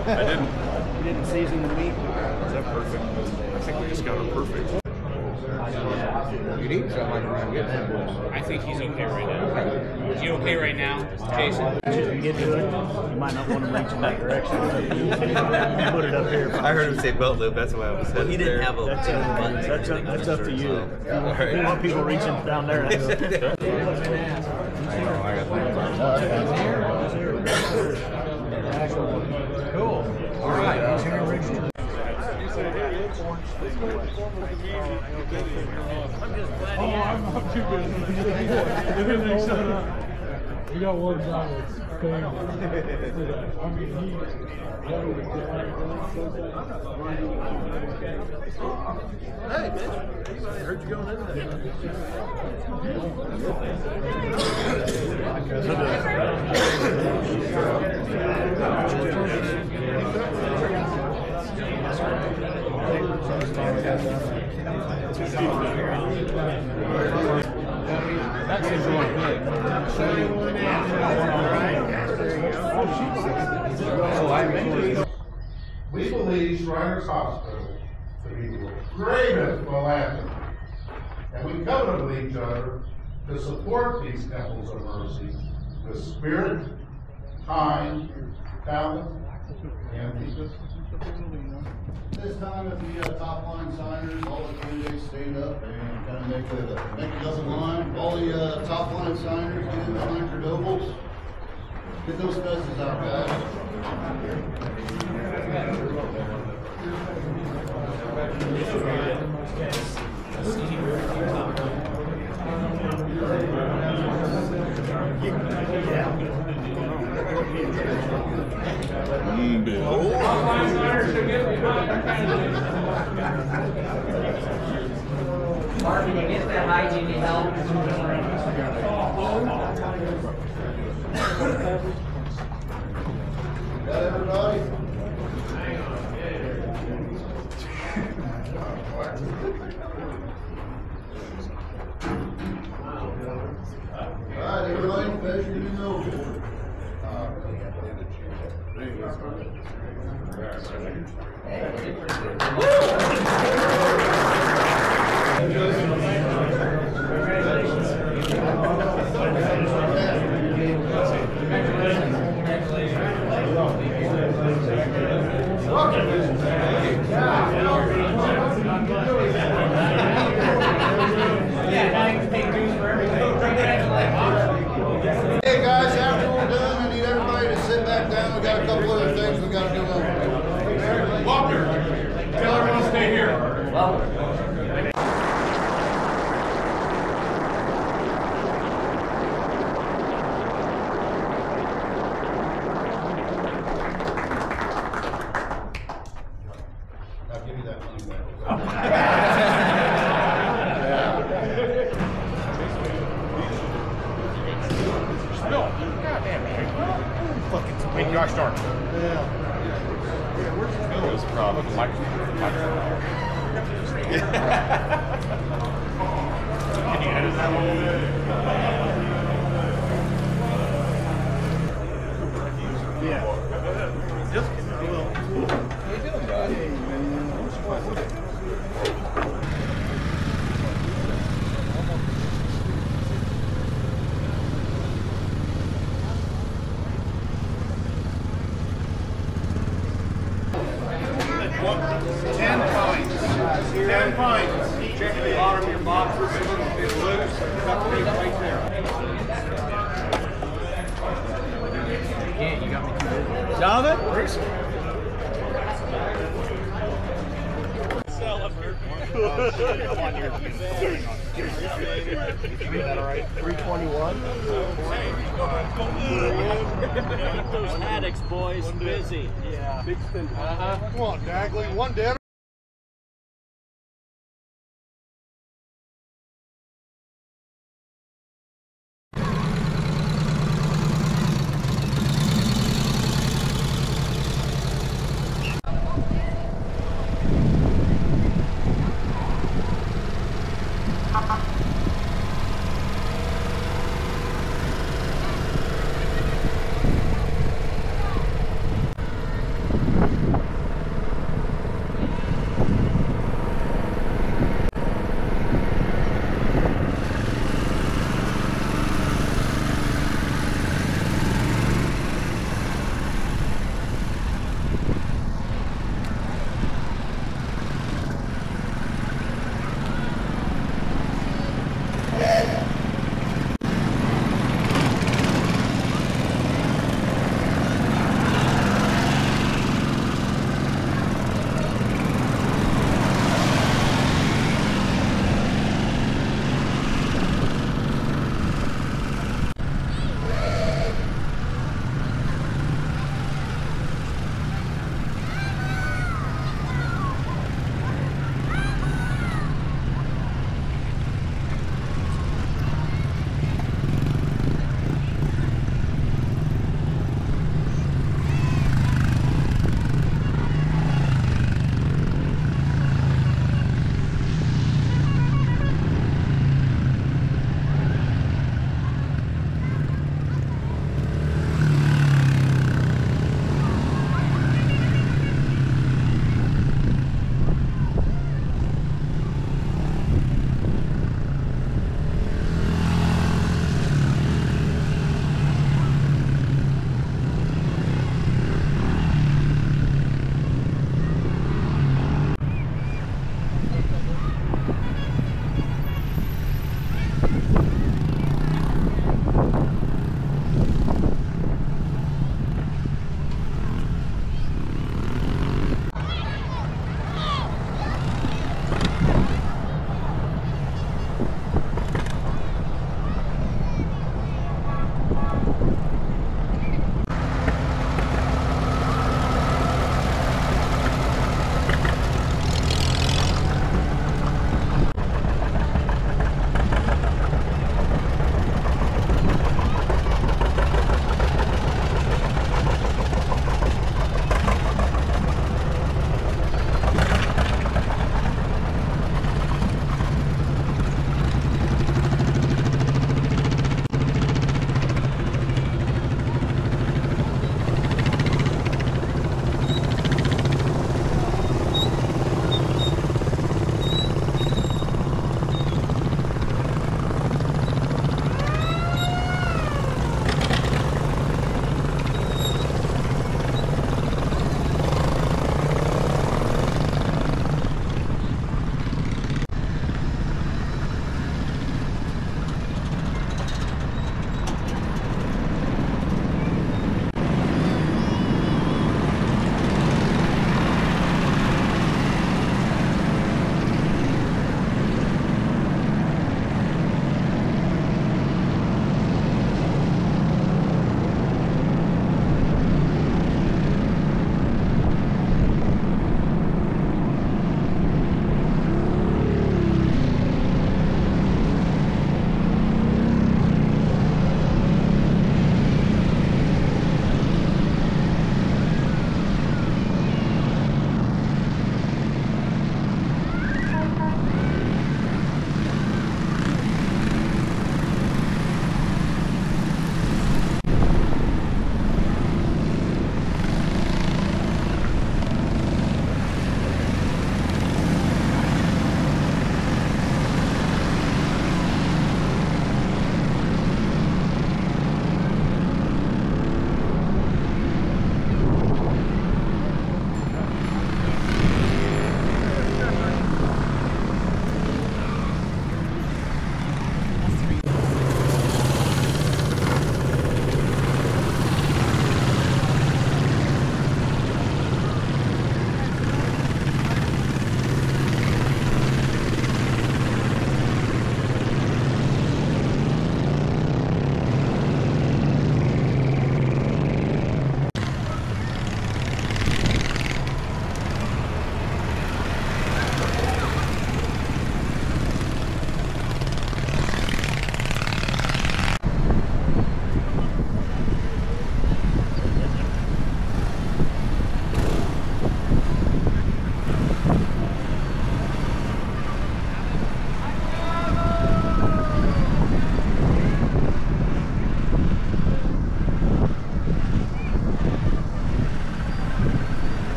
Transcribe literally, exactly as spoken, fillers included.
I didn't. You didn't season the meat? Is that perfect? I think we just got it perfect. You need something around good. I think he's okay right now. Is he okay right now, Jason? If you get to it, you might not want to reach in that direction. Put it up here. I heard him say belt loop. That's why I was. Well, he didn't there. have a that's, uh, buttons. That's, up, that's up to you. If you want, right. you want people reaching down there. That's cool. All right. Oh, I'm not too good. Everything set up. We got one guy that's paying. I mean, he. Hey, bitch. I heard you going in there. That seems really good. We believe Shriners Hospital to be the greatest philanthropy, and we covenant with each other to support these temples of mercy with spirit, time, talent, and people. This time, if the uh, top line signers, all the candidates stand up and kind of make the make a dozen line. All the uh, top line signers get in the line for doubles. Get those messes out, guys. Mm, Bill. Mark, can you get that hygiene help? Got everybody? All right, everybody, measure your nose. Hey guys, after we're done, I need everybody to sit back down. We got a couple other things we got to do. Walker, tell everyone to stay here. I'll give you that money back. Hey, gosh darn. Yeah. It was probably the microphone. Can you edit that one? Yeah. Just kidding. How you doing, bud? Ten pints. Ten pints. Check the bottom of your boxes. It's loose. Cut the meat right there. Yeah, you got me too busy. Jonathan? three twenty-one. Keep those addicts, boys, busy. Yeah. Big spin. Uh-huh. Come on, Dagley. One dead.